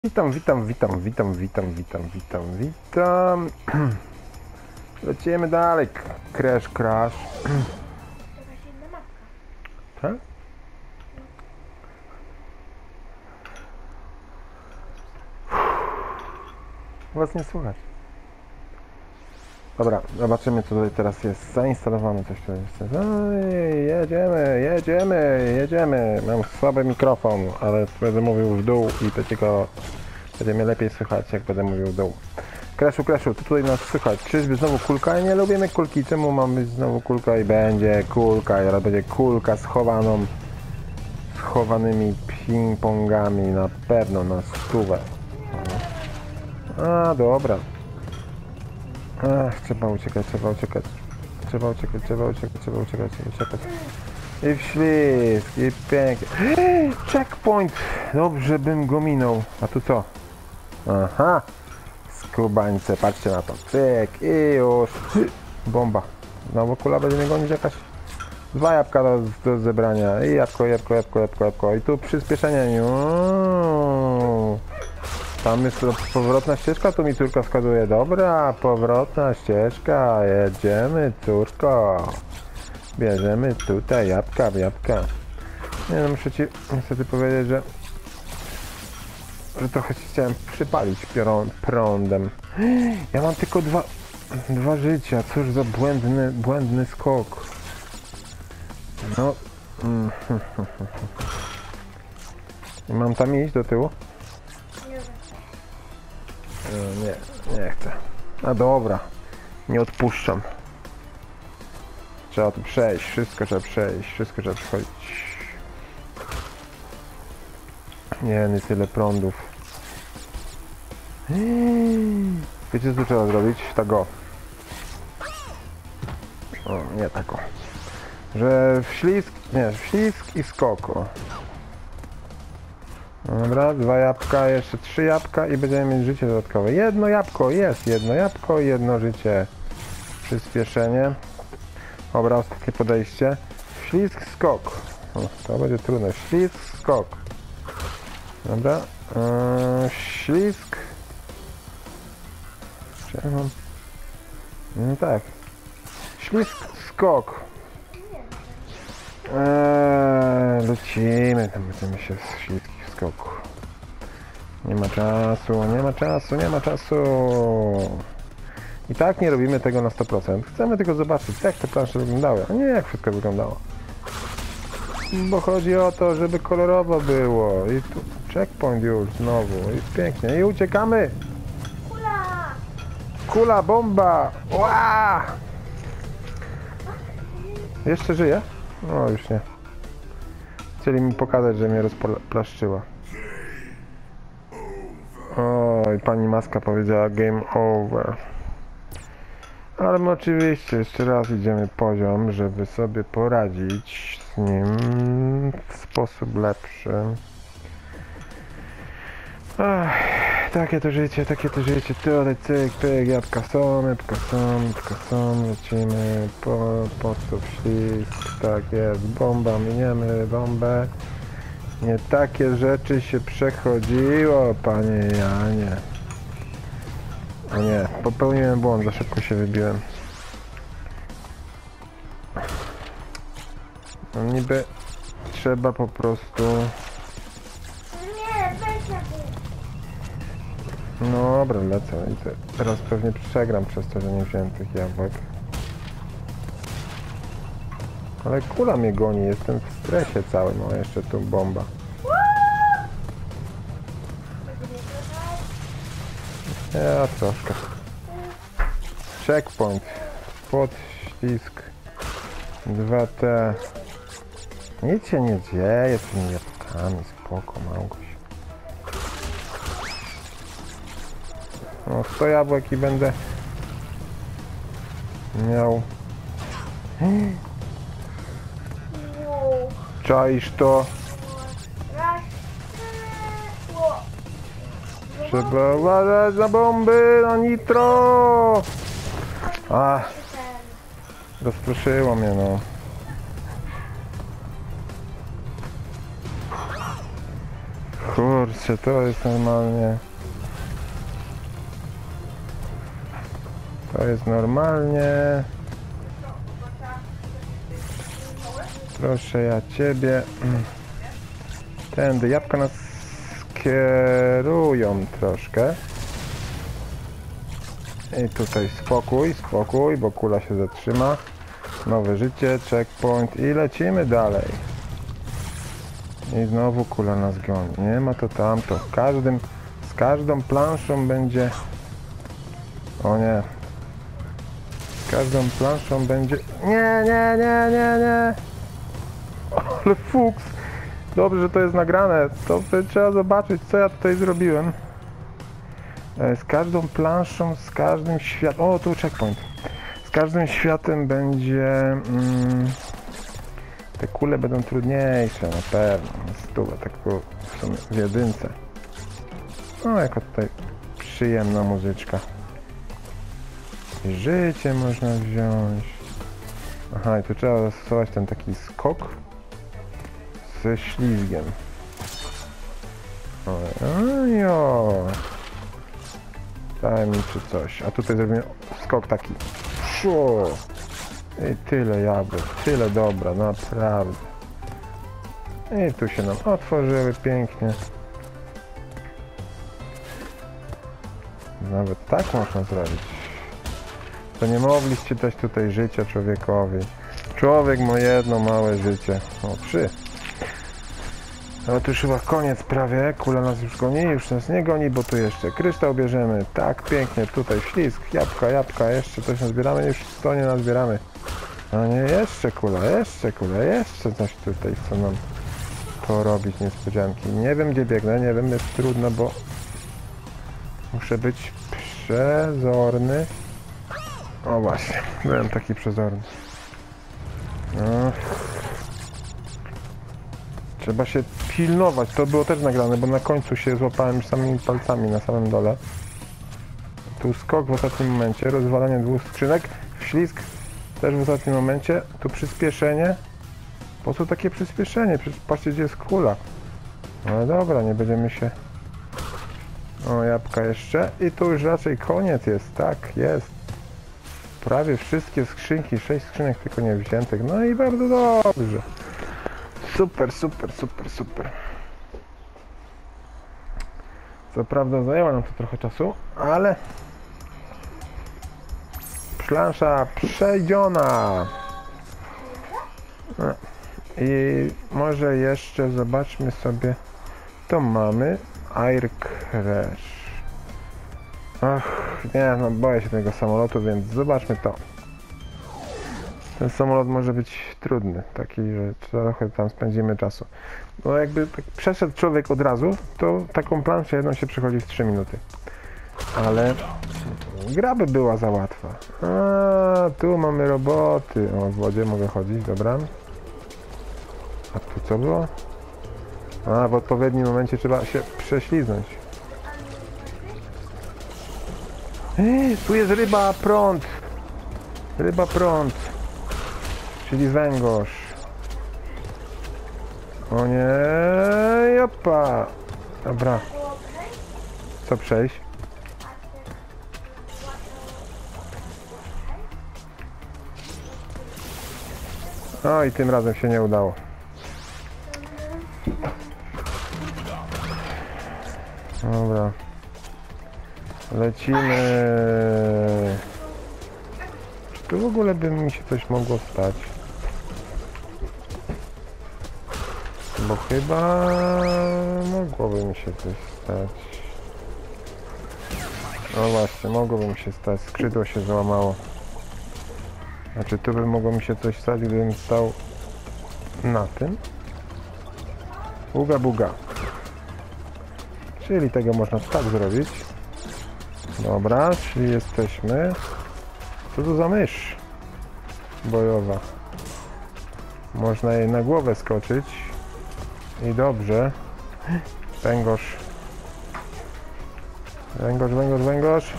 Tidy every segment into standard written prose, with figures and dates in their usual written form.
Witam. Lecimy dalej. Crash. Jakaś inna mapka. Tak? Was nie słychać. Dobra, zobaczymy co tutaj teraz jest zainstalowane. Coś tu jest. Oj, jedziemy. Mam słaby mikrofon, ale będę mówił w dół i to tylko będzie mnie lepiej słychać, jak będę mówił w dół. Crashu, to tutaj nas słychać. Czyżby znowu kulka? Nie lubimy kulki. Czemu ma być znowu kulka? I będzie kulka. I teraz będzie kulka schowanymi ping-pongami na pewno na stówę. A, dobra. Ach, trzeba uciekać. I w ślizg, i pięknie. Checkpoint! Dobrze bym go minął. A tu co? Aha! Skubańce, patrzcie na to. Cyk i już. Bomba. Znowu kula będzie mnie gonić jakaś. 2 jabłka do zebrania. I jabłko. I tu przyspieszenie. Tam jest powrotna ścieżka, tu mi córka wskazuje. Dobra, powrotna ścieżka. Jedziemy, córko. Bierzemy tutaj jabłka. Nie no, muszę ci niestety powiedzieć, że trochę ci chciałem przypalić prądem. Ja mam tylko dwa życia. Cóż za błędny skok. No. Mam tam iść do tyłu? Nie chcę. A dobra. Nie odpuszczam. Trzeba tu przejść. Wszystko trzeba przechodzić. Nie, tyle prądów. Wiecie co trzeba zrobić? Tak o. O, nie tak o. Że w ślizg i skok. O. Dobra, 2 jabłka, jeszcze 3 jabłka i będziemy mieć życie dodatkowe. Jedno jabłko, jedno życie. Przyspieszenie. Dobra, ostatnie podejście. Ślizg, skok. O, to będzie trudne. Ślizg, skok. Dobra. Ślizg. Czy ja mam? No tak. Ślizg, skok. Lecimy. Tam będziemy się z ślizg i skoku. Nie ma czasu. I tak nie robimy tego na 100%. Chcemy tylko zobaczyć, jak te plansze wyglądały, a nie jak wszystko wyglądało. Bo chodzi o to, żeby kolorowo było. I tu checkpoint już znowu. Jest pięknie. I uciekamy! Kula, bomba! Ła! Jeszcze żyje? No już nie. Chcieli mi pokazać, że mnie rozplaszczyła. Oj, pani Maska powiedziała game over. Ale my oczywiście jeszcze raz idziemy poziom, żeby sobie poradzić z nim w sposób lepszy. Ach, takie to życie. Tutaj cyk, pyk, jabłka są, lecimy po co w ślizg, tak jest, bomba, miniemy bombę. Nie takie rzeczy się przechodziło, panie Janie. O nie, popełniłem błąd, za szybko się wybiłem. No niby trzeba po prostu... Nie, weź na tym. No dobra, lecę. Teraz pewnie przegram przez to, że nie wziąłem tych jabłek. Ale kula mnie goni, jestem w stresie całym. O, jeszcze tu bomba. Ja troszkę. Checkpoint. Podślizg. 2T. Nic się nie dzieje z tymi jabłkami. Spoko, Małgoś. No 100 jabłek i będę miał. Czaisz to? Trzeba uważać na bomby, na nitro! Rozproszyło mnie, no. Kurczę, to jest normalnie... To jest normalnie... Proszę ja ciebie... Tędy, jabłka nas kierują troszkę. I tutaj spokój, spokój, bo kula się zatrzyma. Nowe życie, checkpoint i lecimy dalej. I znowu kula nas goni. Nie ma to tamto. Z każdą planszą będzie... O nie. Z każdą planszą będzie... Nie, nie, nie, nie, nie. Ale fuks. Dobrze, że to jest nagrane. To trzeba zobaczyć, co ja tutaj zrobiłem. Z każdą planszą, z każdym światem... O, tu checkpoint. Z każdym światem będzie... te kule będą trudniejsze, na pewno. Stówę, tak w sumie w jedynce. No, jako tutaj przyjemna muzyczka. I życie można wziąć. Aha, i tu trzeba zastosować ten taki skok ze ślizgiem. Ojo. Tajemniczy coś. A tutaj zrobimy skok taki. Szu. I tyle jabłek, tyle dobra, naprawdę. I tu się nam otworzyły pięknie. Nawet tak można zrobić. To nie mogliście dać tutaj życia człowiekowi. Człowiek ma jedno małe życie. O, 3. Ale to już chyba koniec prawie. Kula nas już goni, już nas nie goni, bo tu jeszcze kryształ bierzemy. Tak, pięknie, tutaj ślizg, jabłka, jeszcze coś nazbieramy, już 100 nie nazbieramy. A nie, jeszcze kula, jeszcze coś tutaj chce nam porobić niespodzianki. Nie wiem gdzie biegnę, nie wiem, jest trudno, bo muszę być przezorny. O właśnie, byłem taki przezorny. No. Trzeba się pilnować, to było też nagrane, bo na końcu się złapałem już samymi palcami na samym dole. Tu skok w ostatnim momencie, rozwalanie 2 skrzynek, ślizg też w ostatnim momencie, tu przyspieszenie. Po co takie przyspieszenie? Przecież patrzcie gdzie jest kula. Ale dobra, nie będziemy się... O, jabłka jeszcze i tu już raczej koniec jest, tak, jest. Prawie wszystkie skrzynki, 6 skrzynek tylko nie wziętych, no i bardzo dobrze. Super, super, super, super. Co prawda zajęło nam to trochę czasu, ale... Plansza przejdziona. No. I może jeszcze zobaczmy sobie... To mamy Air Crash. Ach, nie, no boję się tego samolotu, więc zobaczmy to. Ten samolot może być trudny, taki, że trochę tam spędzimy czasu. No jakby tak przeszedł człowiek od razu, to taką planszę jedną się przechodzi w 3 minuty. Ale gra by była za łatwa. A, tu mamy roboty. O, w wodzie mogę chodzić, dobra. A tu co było? A, w odpowiednim momencie trzeba się prześliznąć. Tu jest ryba prąd. Ryba prąd. Czyli węgorz. O nie, jopa. Dobra. Co przejść? No i tym razem się nie udało. Dobra. Lecimy. Czy tu w ogóle by mi się coś mogło stać? Bo chyba mogłoby mi się coś stać. No właśnie, mogłoby mi się stać. Skrzydło się złamało. Znaczy tu by mogło mi się coś stać, gdybym stał na tym. Uga buga. Czyli tego można tak zrobić. Dobra, czyli jesteśmy. Co to za mysz bojowa? Można jej na głowę skoczyć. I dobrze. Węgorz. Węgorz, węgorz, węgorz.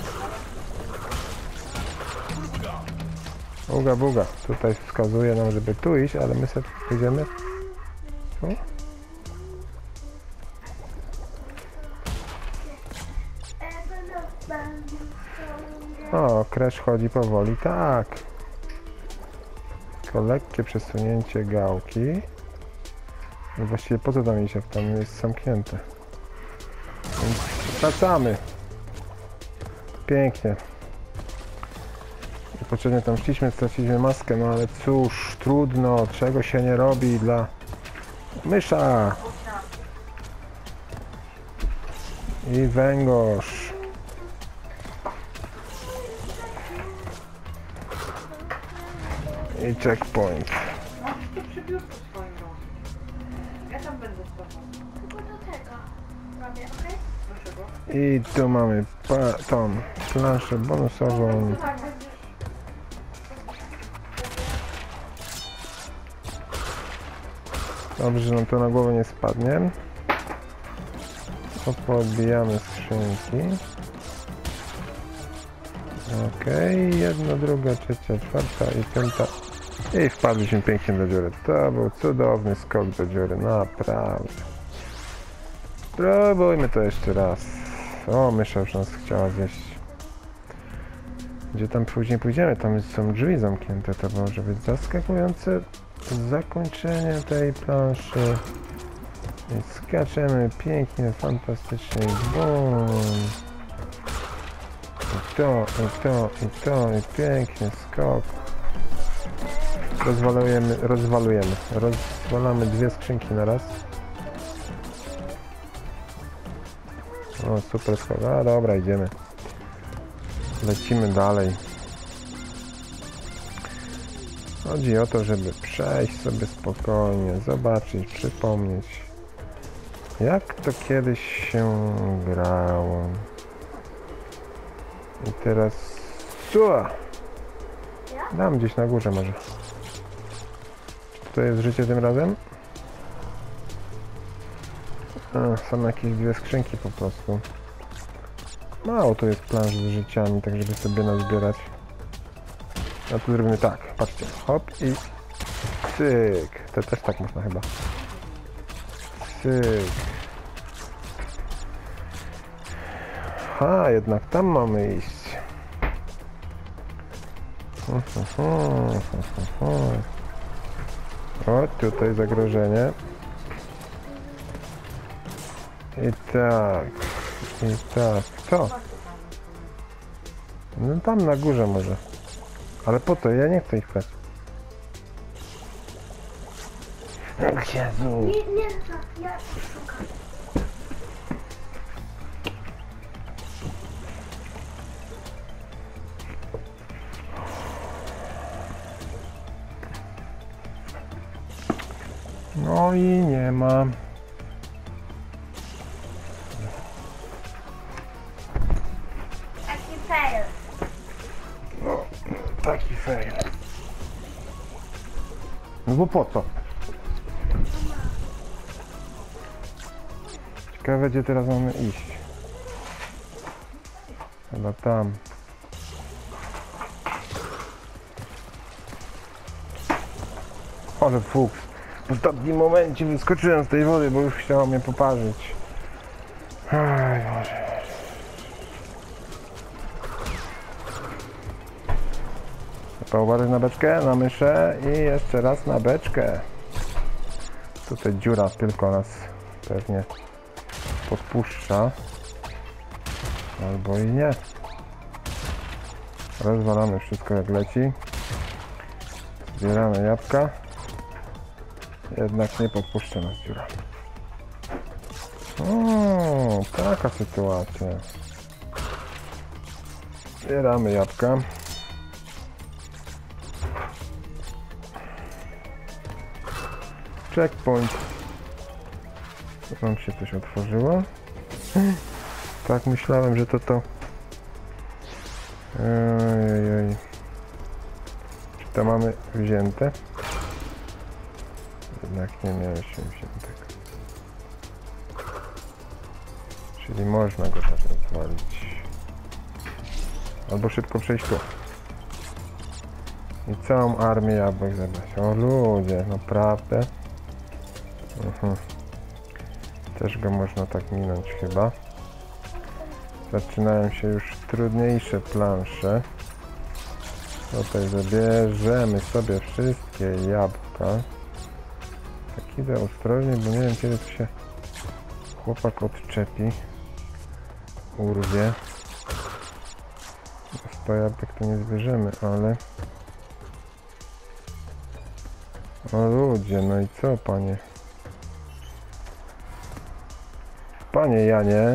Uga buga. Tutaj wskazuje nam, żeby tu iść, ale my sobie pójdziemy tu. O, Crash chodzi powoli, tak. Tylko lekkie przesunięcie gałki. No właściwie po co tam iść, jak tam jest zamknięte. Więc wracamy. Pięknie. Niepotrzebnie tam szliśmy, straciliśmy maskę, no ale cóż, trudno, czego się nie robi dla mysza. I węgorz. I checkpoint. Masz to przy biurku swoim domu. Ja tam będę z tobą. Tylko do tego robię, okej? Dlaczego? I tu mamy tą planszę bonusową. Dobrze, że nam to na głowę nie spadnie. To poodbijamy skrzynki. Okej, jedna, druga, trzecia, czwarta i piąta. I wpadliśmy pięknie do dziury. To był cudowny skok do dziury, naprawdę. Spróbujmy to jeszcze raz. O, mysza już nas chciała zjeść. Gdzie tam później pójdziemy? Tam są drzwi zamknięte. To może być zaskakujące zakończenie tej planszy. I skaczemy pięknie, fantastycznie. Bum. I to, i to, i to, i pięknie, skok. Rozwalamy dwie skrzynki na raz. O, super skok. A dobra, idziemy. Lecimy dalej. Chodzi o to, żeby przejść sobie spokojnie, zobaczyć, przypomnieć, jak to kiedyś się grało. I teraz... Cua! Dam gdzieś na górze może. Czy to jest życie tym razem? A, są jakieś dwie skrzynki po prostu. Mało to jest planż z życiami, tak żeby sobie nazbierać. A tu zrobimy tak, patrzcie, hop i cyk. To też tak można chyba. Cyk. A, jednak tam mamy iść. O, tutaj zagrożenie. I tak. I tak. Co? No tam na górze może. Ale po to, ja nie chcę ich brać. Jezu. Nie, ja szukam. No i nie ma. Taki fail. O, taki fail. No bo po co? Ciekawe, gdzie teraz mamy iść. Chyba tam. Ale fuks. W ostatnim momencie wyskoczyłem z tej wody, bo już chciało mnie poparzyć. Aj, Boże. Trzeba uważać na beczkę, na myszę i jeszcze raz na beczkę. Tutaj dziura tylko nas pewnie podpuszcza. Albo i nie. Rozwalamy wszystko jak leci. Zbieramy jabłka. Jednak nie podpuszcza nas dziura. O, taka sytuacja. Zbieramy jabłka. Checkpoint. Nam się coś otworzyło. Tak myślałem, że to. Ojej. Czy to mamy wzięte? Jednak nie miałeś wziętego. Czyli można go tak rozwalić. Albo szybko przejść tu. I całą armię jabłek zebrać. O ludzie, naprawdę. Też go można tak minąć chyba. Zaczynają się już trudniejsze plansze. Tutaj zabierzemy sobie wszystkie jabłka. Tak idę ostrożnie, bo nie wiem kiedy to się chłopak odczepi. Urwie. 100 jabłek to nie zbierzemy, ale... O ludzie, no i co panie? Panie Janie?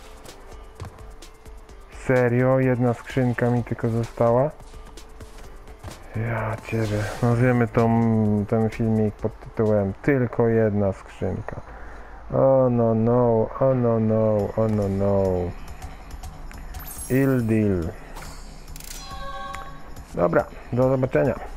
Serio? Jedna skrzynka mi tylko została? Ja ciebie. Nazwiemy ten filmik pod tytułem Tylko jedna skrzynka. Oh no no, oh no no, oh no no. Ill deal. Dobra, do zobaczenia.